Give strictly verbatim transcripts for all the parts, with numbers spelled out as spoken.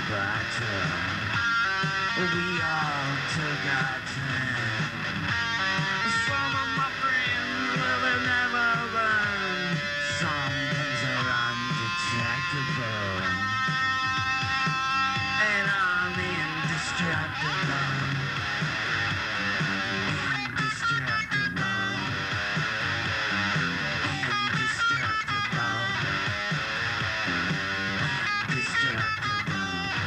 battle. We all took our time. Some of my friends will never learn. Some things are undetectable, and I'm indestructible. Indestructible. Indestructible. Indestructible.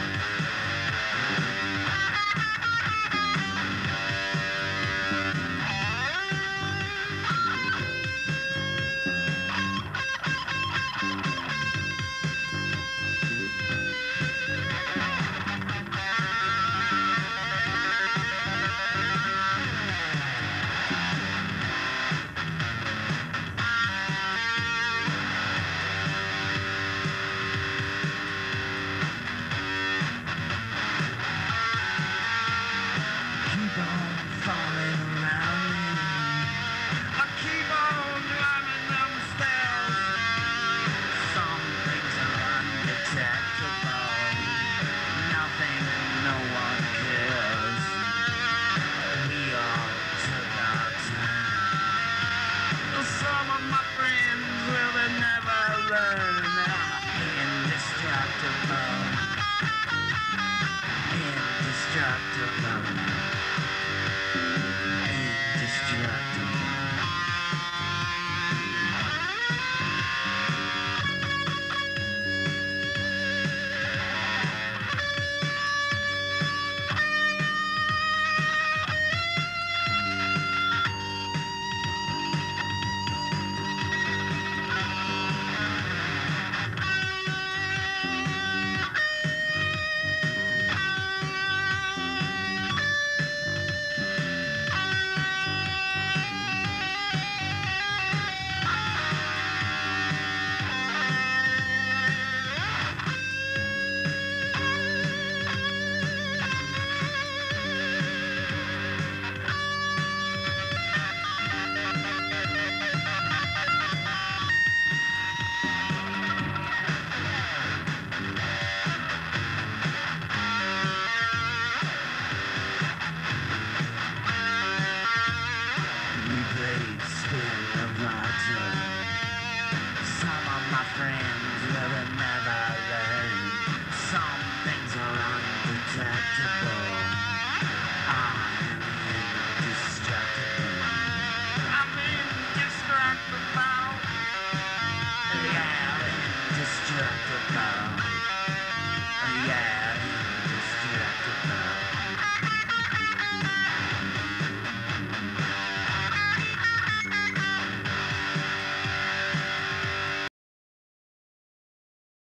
Keep on falling around me. I keep on climbing down the stairs. Some things are undetectable. Nothing and no one cares. We all took our time. Some of my friends will never learn. Indestructible. Indestructible.